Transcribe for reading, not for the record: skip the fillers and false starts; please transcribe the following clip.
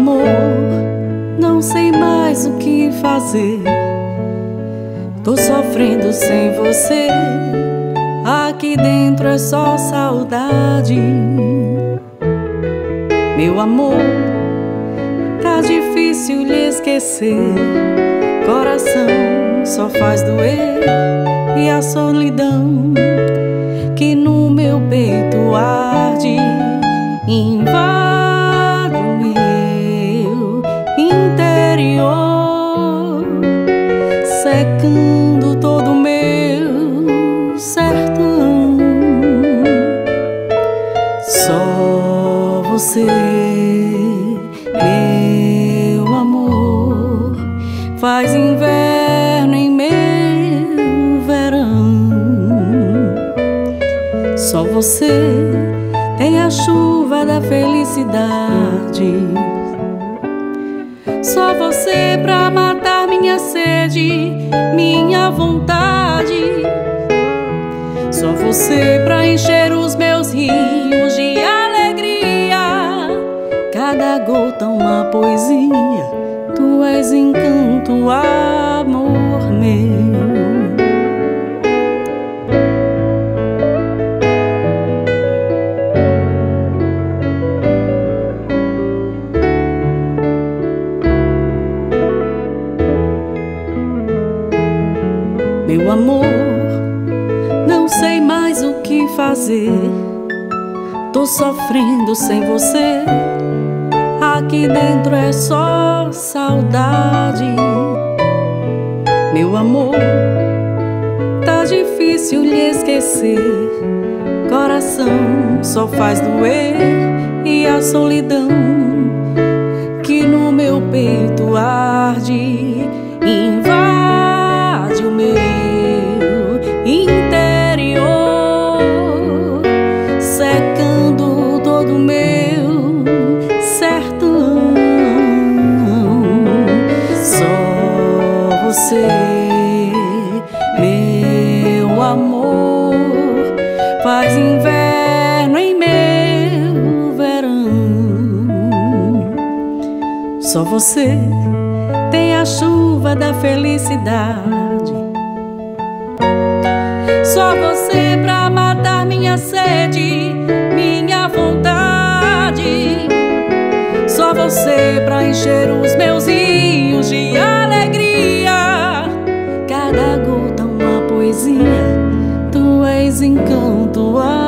amor, não sei mais o que fazer. Tô sofrendo sem você, aqui dentro é só saudade. Meu amor, tá difícil lhe esquecer. Coração só faz doer, e a solidão que no meu peito arde invade o meu interior, secando todo o meu sertão. Só você, meu amor, faz inverno em meu verão. Só você tem a chuva da felicidade. Só você pra matar minha sede, minha vontade. Só você pra encher os meus rios de alegria. Cada gota uma poesia, tu és encanto, amor meu. Meu amor, não sei mais o que fazer. Tô sofrendo sem você, aqui dentro é só saudade. Meu amor, tá difícil lhe esquecer. Coração só faz doer, e a solidão que no meu peito arde invade o meu interior, secando todo o meu sertão. Só você, meu amor, faz inverno em meu verão. Só você tem a chuva da felicidade. Só você pra matar minha sede, minha vontade. Só você pra encher os meus rios de alegria. Cada gota uma poesia, tu és encanto.